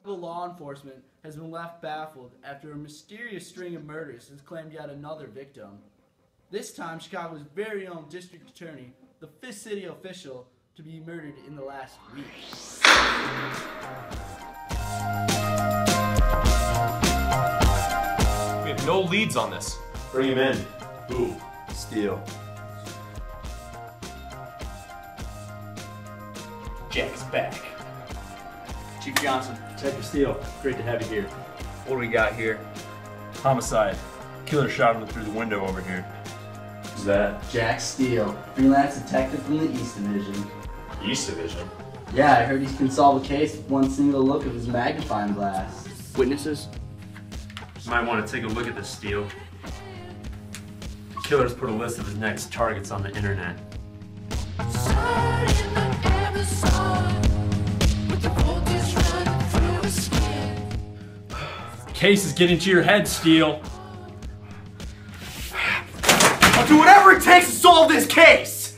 law enforcement has been left baffled after a mysterious string of murders has claimed yet another victim. This time, Chicago's very own district attorney, the Fifth City official, to be murdered in the last week. We have no leads on this. Bring him in. Who? Steele. Jack's back. Chief Johnson. Detective Steele, great to have you here. What do we got here? Homicide. Killer shot him through the window over here. Who's that? Jack Steele, freelance detective from the East Division. East Division. Yeah, I heard he can solve a case with one single look of his magnifying glass. Witnesses? Might want to take a look at this, Steele. The killer's put a list of his next targets on the internet. Case is getting to your head, Steele. I'll do whatever it takes to solve this case!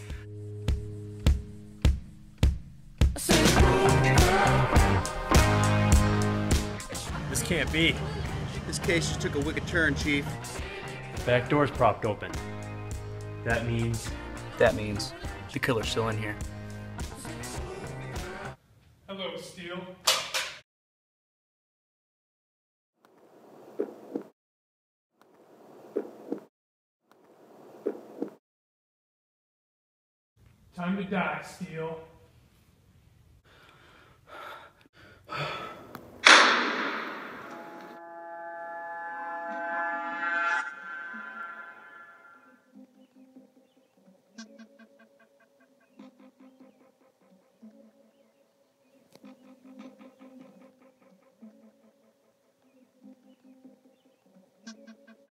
This can't be. This case just took a wicked turn, Chief. Back door's propped open. That means That means the killer's still in here. Hello, Steele. Time to die, Steele.